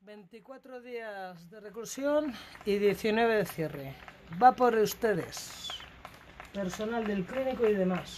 24 días de reclusión y 19 de cierre. Va por ustedes, personal del clínico y demás.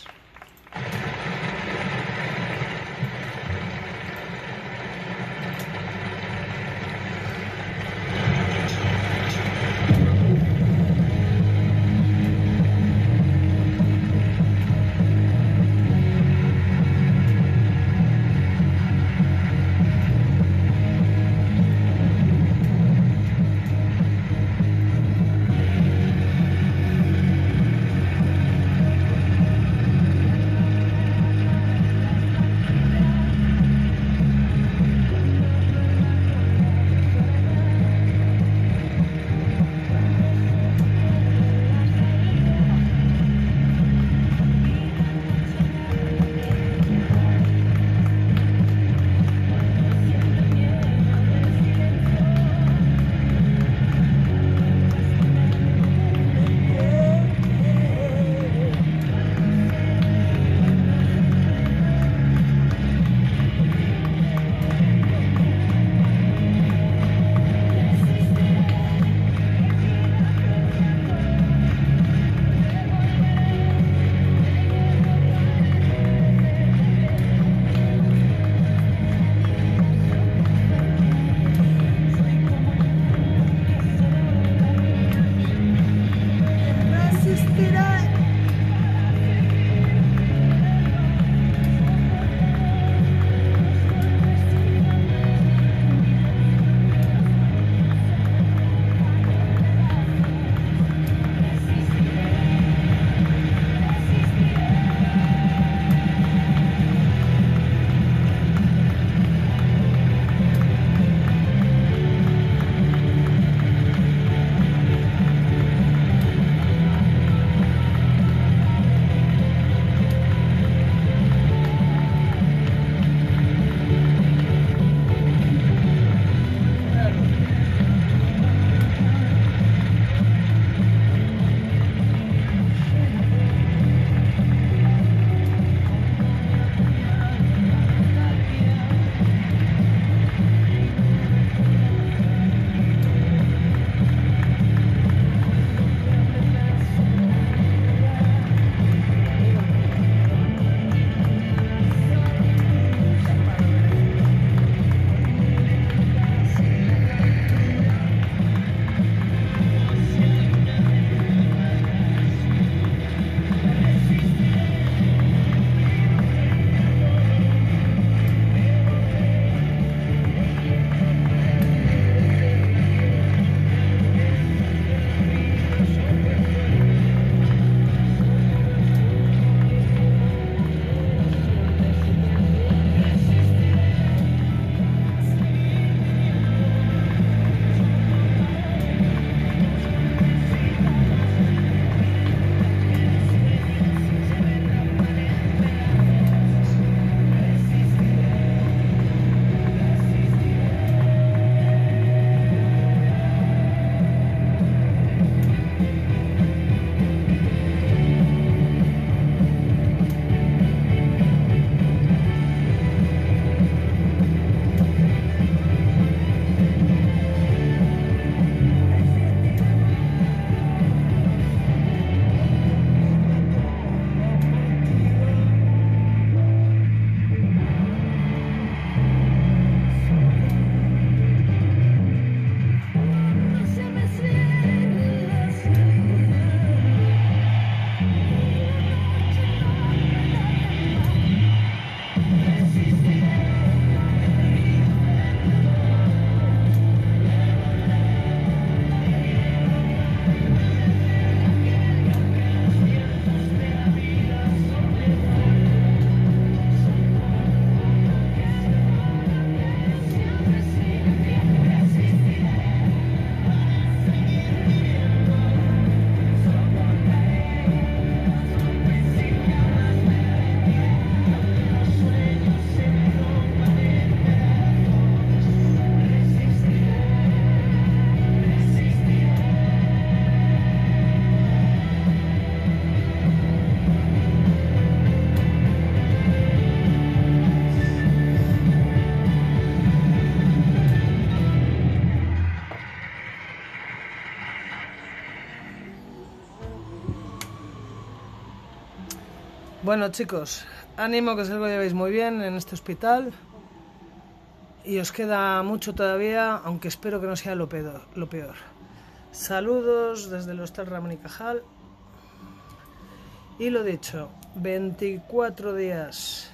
Bueno, chicos, ánimo, que os lo llevéis muy bien en este hospital. Y os queda mucho todavía, aunque espero que no sea lo peor. Saludos desde el Hostal Ramón y Cajal. Y lo dicho, 24 días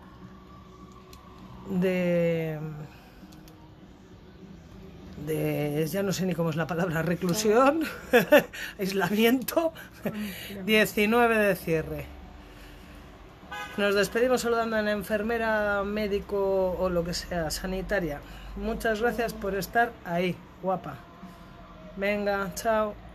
de ya no sé ni cómo es la palabra, reclusión, aislamiento, 19 de cierre. Nos despedimos saludando a la enfermera, médico o lo que sea, sanitaria. Muchas gracias por estar ahí, guapa. Venga, chao.